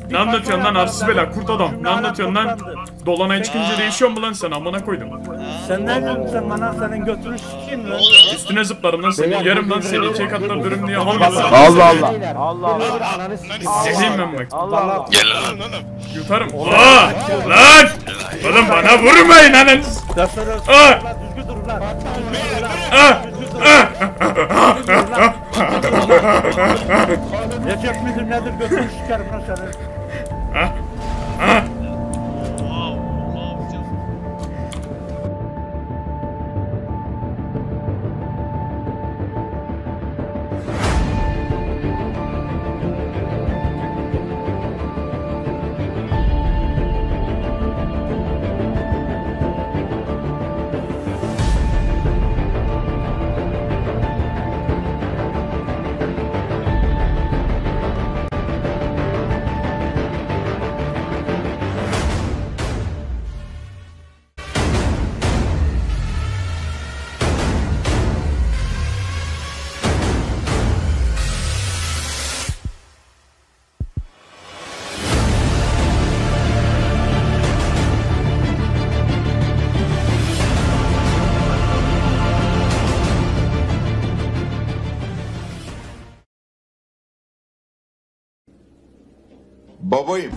Ne anlatıyorsun lan arsız bela kurt adam? Ne anlatıyorsun lan? Dolanay çıkınca değişiyor mu lan sen amına koydum. Sen ne diyorsun sen bana, senin götünü s**eyim lan. Üstüne zıplarım lan seni, yerim lan seni, ikiye katlar diye almasın. Allah Allah. Allah Allah. Seveyim ben bak. Allah Allah. Gel lan. Yutarım. Aa! Lan! Oğlum bana vurmayın ananı. Aa! Düzgün dur lan. Recep midir nedir, götünü sikerim lan senin. Babayım.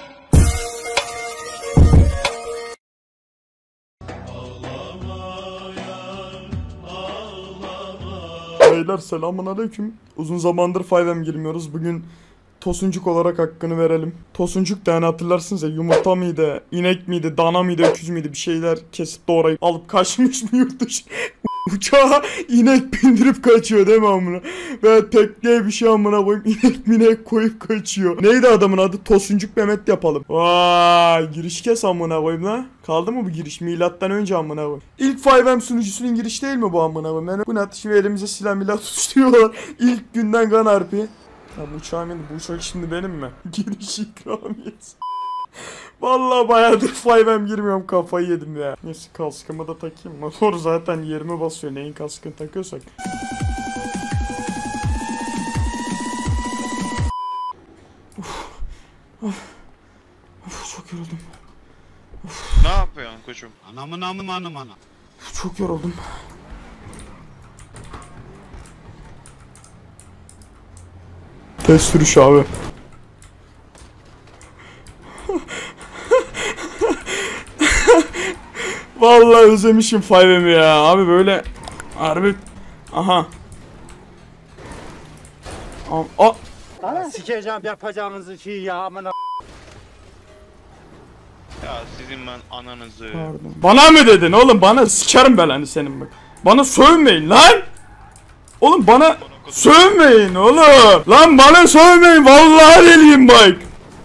Beyler selamun aleyküm. Uzun zamandır 5M girmiyoruz. Bugün tosuncuk olarak hakkını verelim. Tosuncuk da yani hatırlarsınız ya, yumurta mıydı, inek miydi, dana mıydı, öküz müydü bir şeyler kesip doğrayıp alıp kaçmış mı yurt dışı? Uçağa inek bindirip kaçıyor değil mi amına? Ve tekneye bir şey amına koyayım, inek minek koyup kaçıyor. Neydi adamın adı? Tosuncuk Mehmet yapalım. Vay, giriş kes amına koyayım la. Kaldı mı bu giriş? Milattan önce amına koyayım. İlk 5M sunucusunun giriş değil mi bu amına koyayım? Yani bu ne? Şimdi elimize silah milah tutuşturuyorlar. İlk günden kan harpi. Ya bu uçağım indi. Bu uçak şimdi benim mi? Giriş ikramiyesi. Vallahi bayağıdır 5M girmiyorum, kafayı yedim ya. Neyse kaskımı da takayım. Motor zaten yerime basıyor. Neyin kaskını takıyorsak. Çok yoruldum. Ne yapıyorsun koçum? Anam. Çok yoruldum. Test sürüş abi. Vallahi özlemişim 5M'i ya abi, böyle harbi. Aha. Sikeceğim yapacağınızı şey ya amına. Ya sizin ben ananızı. Pardon. Bana mı dedin oğlum? Bana sikerim belanı senin bak. Bana sövmeyin lan. Oğlum bana sövmeyin oğlum. Lan bana sövmeyin, vallahi deliyim bak.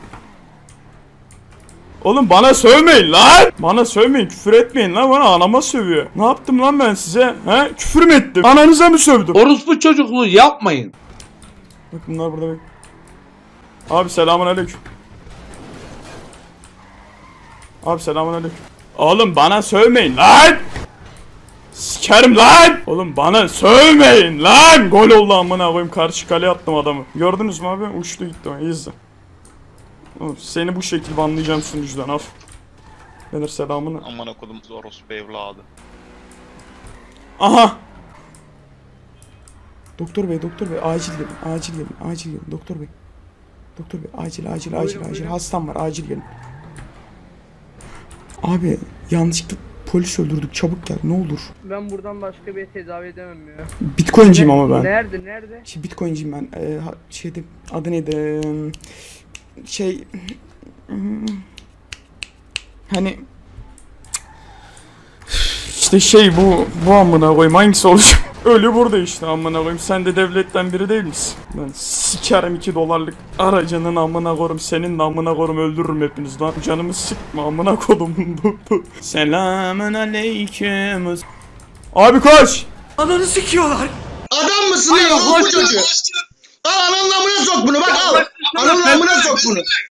Oğlum bana sövmeyin lan. Bana sövmeyin, küfür etmeyin lan, bana anama sövüyor. Ne yaptım lan ben size? He? Küfür mü ettim? Ananıza mı sövdüm? Orospu çocukluğu yapmayın. Bak bunlar burada bak. Abi selamünaleyküm. Abi selamünaleyküm. Oğlum bana sövmeyin lan. Sikerim lan. Oğlum bana sövmeyin lan. Gol oldu amına koyayım, karşı kaleye attım adamı. Gördünüz mü abi? Uçtu gitti o. İzle. Oğlum, seni bu şekilde banlayacağım sunucudan, af. Nedir selamını? Aman okudum orospu evladı. Aha. Doktor bey acil gelin doktor bey. Doktor bey acil hastam var, acil gelin. Abi yanlışlıkla polis öldürdük, çabuk gel ne olur. Ben buradan başka bir tedavi edemem ya. Bitcoin'ciyim ama ben. Nerede? Şey, Bitcoin'ciyim ben. Şeyde adı neydi? Hani işte bu amına koyayım, hangisi olacak? Ölü burada işte amına koyayım. Sen de devletten biri değil misin? Ben sikerim $2 aracının amına koyayım, senin de amına koyayım, öldürürüm hepiniz lan. Canımı sıkma amına koydum. Selamun aleyküm. Abi koş. Ananı sikiyorlar. Adam mısın lan bu çocuğu? Al ananın amına sok bunu, bak al. Ananın amına sok bunu.